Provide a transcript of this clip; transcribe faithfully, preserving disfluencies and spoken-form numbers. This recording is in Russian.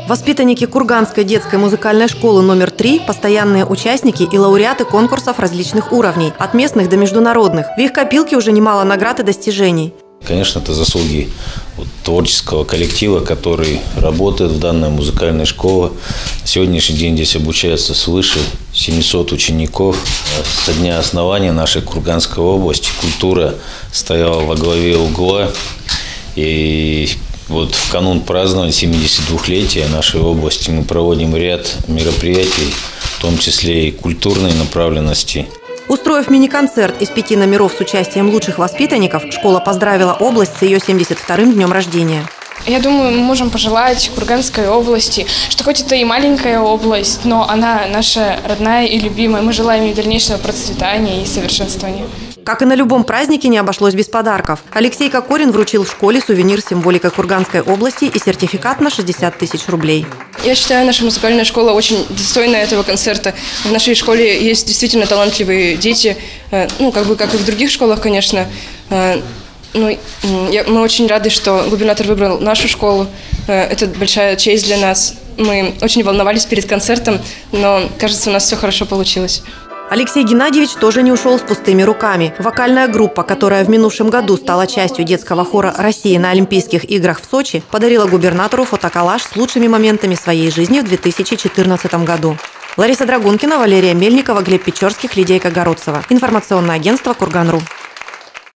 Воспитанники Курганской детской музыкальной школы номер три – постоянные участники и лауреаты конкурсов различных уровней, от местных до международных. В их копилке уже немало наград и достижений. Конечно, это заслуги вот творческого коллектива, который работает в данной музыкальной школе. На сегодняшний день здесь обучается свыше семисот учеников. Со дня основания нашей Курганской области культура стояла во главе угла. И вот в канун празднования семидесятидвухлетия нашей области мы проводим ряд мероприятий, в том числе и культурной направленности. Устроив мини-концерт из пяти номеров с участием лучших воспитанников, школа поздравила область с ее семьдесят вторым днем рождения. Я думаю, мы можем пожелать Курганской области, что хоть это и маленькая область, но она наша родная и любимая. Мы желаем ей дальнейшего процветания и совершенствования. Как и на любом празднике, не обошлось без подарков. Алексей Кокорин вручил в школе сувенир с символикой Курганской области и сертификат на шестьдесят тысяч рублей. Я считаю, наша музыкальная школа очень достойна этого концерта. В нашей школе есть действительно талантливые дети, ну, как бы, как и в других школах, конечно. Ну, я, мы очень рады, что губернатор выбрал нашу школу. Это большая честь для нас. Мы очень волновались перед концертом, но, кажется, у нас все хорошо получилось. Алексей Геннадьевич тоже не ушел с пустыми руками. Вокальная группа, которая в минувшем году стала частью детского хора России на Олимпийских играх в Сочи, подарила губернатору фотоколлаж с лучшими моментами своей жизни в две тысячи четырнадцатом году. Лариса Драгункина, Валерия Мельникова, Глеб Печорских, Лидия Кагородцева. Информационное агентство «Курган.ру».